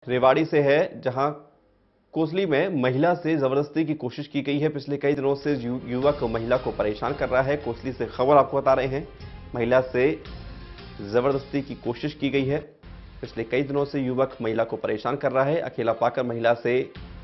रेवाड़ी से है, जहां कोसली में महिला से जबरदस्ती की कोशिश की गई है। पिछले कई दिनों से युवक महिला को परेशान कर रहा है। कोसली से खबर आपको बता रहे हैं, महिला से जबरदस्ती की कोशिश की गई है। पिछले कई दिनों से युवक महिला को परेशान कर रहा है। अकेला पाकर महिला से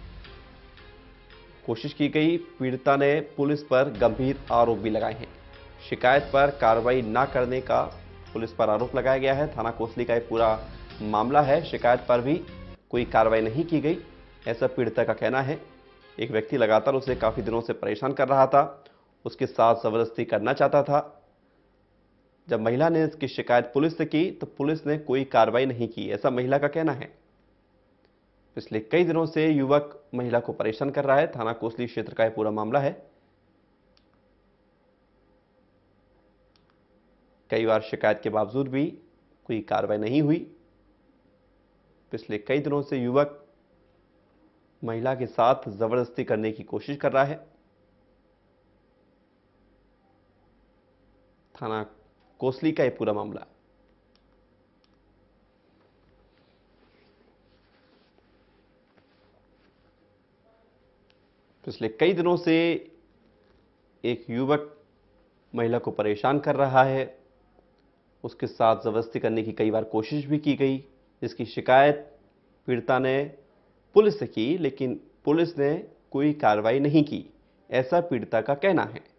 कोशिश की गई। पीड़िता ने पुलिस पर गंभीर आरोप भी लगाए हैं। शिकायत पर कार्रवाई न करने का पुलिस पर आरोप लगाया गया है। थाना कोसली का यह पूरा मामला है। शिकायत पर भी कोई कार्रवाई नहीं की गई, ऐसा पीड़िता का कहना है। एक व्यक्ति लगातार उसे काफी दिनों से परेशान कर रहा था, उसके साथ जबरदस्ती करना चाहता था। जब महिला ने इसकी शिकायत पुलिस से की तो पुलिस ने कोई कार्रवाई नहीं की, ऐसा महिला का कहना है। पिछले कई दिनों से युवक महिला को परेशान कर रहा है। थाना कोसली क्षेत्र का यह पूरा मामला है। कई बार शिकायत के बावजूद भी कोई कार्रवाई नहीं हुई। पिछले कई दिनों से युवक महिला के साथ जबरदस्ती करने की कोशिश कर रहा है। थाना कोसली का यह पूरा मामला। पिछले कई दिनों से एक युवक महिला को परेशान कर रहा है। उसके साथ जबरदस्ती करने की कई बार कोशिश भी की गई, जिसकी शिकायत पीड़िता ने पुलिस से की, लेकिन पुलिस ने कोई कार्रवाई नहीं की, ऐसा पीड़िता का कहना है।